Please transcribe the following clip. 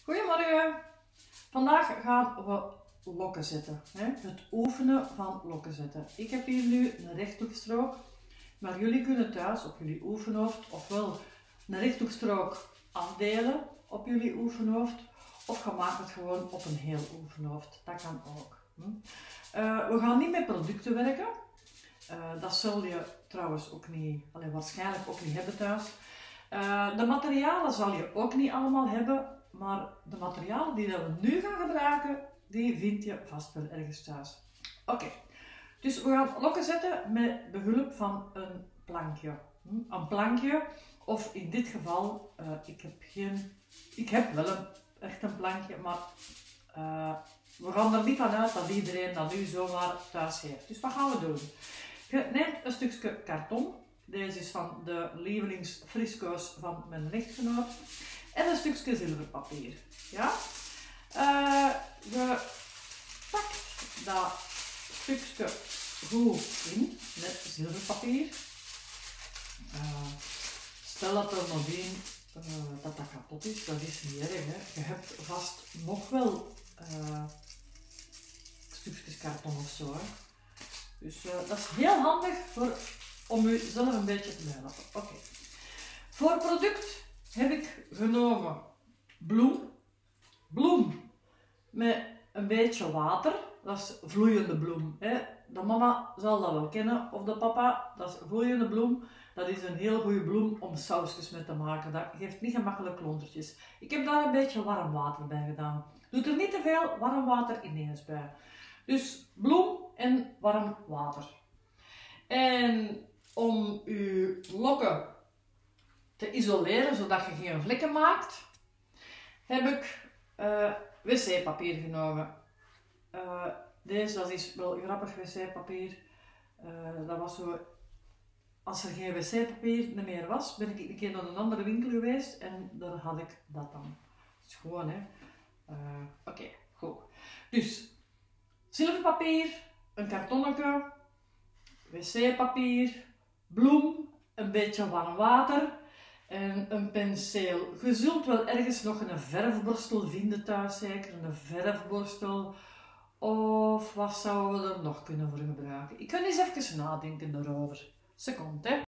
Goedemorgen! Vandaag gaan we lokken zetten. Het oefenen van lokken zetten. Ik heb hier nu een rechthoekstrook, maar jullie kunnen thuis op jullie oefenhoofd ofwel een rechthoekstrook afdelen op jullie oefenhoofd, of je maakt het gewoon op een heel oefenhoofd. Dat kan ook. We gaan niet met producten werken. Dat zul je trouwens ook niet, waarschijnlijk ook niet hebben thuis. De materialen zal je ook niet allemaal hebben, maar de materialen die we nu gaan gebruiken, die vind je vast wel ergens thuis. Oké, dus we gaan lokken zetten met behulp van een plankje. Een plankje, of in dit geval, ik heb wel echt een plankje, maar we gaan er niet van uit dat iedereen dat nu zomaar thuis heeft. Dus wat gaan we doen? Je neemt een stukje karton. Deze is van de lievelingsfrisco's van mijn echtgenoot. En een stukje zilverpapier. Ja? Je pakt dat stukje goed in met zilverpapier. Stel dat er nog in dat kapot is, dat is niet erg. Hè? Je hebt vast nog wel stukjes karton of zo. Hè? Dus dat is heel handig om jezelf een beetje te helpen. Oké. Voor product heb ik genomen bloem met een beetje water. Dat is vloeiende bloem. Hè. De mama zal dat wel kennen, of de papa. Dat is vloeiende bloem. Dat is een heel goede bloem om sausjes mee te maken. Dat geeft niet gemakkelijk klontertjes. Ik heb daar een beetje warm water bij gedaan. Doe er niet te veel warm water ineens bij. Dus bloem en warm water. En om uw lokken te isoleren, zodat je geen vlekken maakt, heb ik wc-papier genomen. Deze, dat is wel grappig wc-papier. Dat was zo, als er geen wc-papier meer was, ben ik een keer naar een andere winkel geweest en daar had ik dat dan. Dat is gewoon, hè. Oké, goed. Dus, zilverpapier, een kartonnetje, wc-papier, bloem, een beetje warm water en een penseel. Je zult wel ergens nog een verfborstel vinden thuis, zeker. Een verfborstel. Of wat zouden we er nog kunnen voor gebruiken? Ik kan eens even nadenken daarover. Seconde, hè.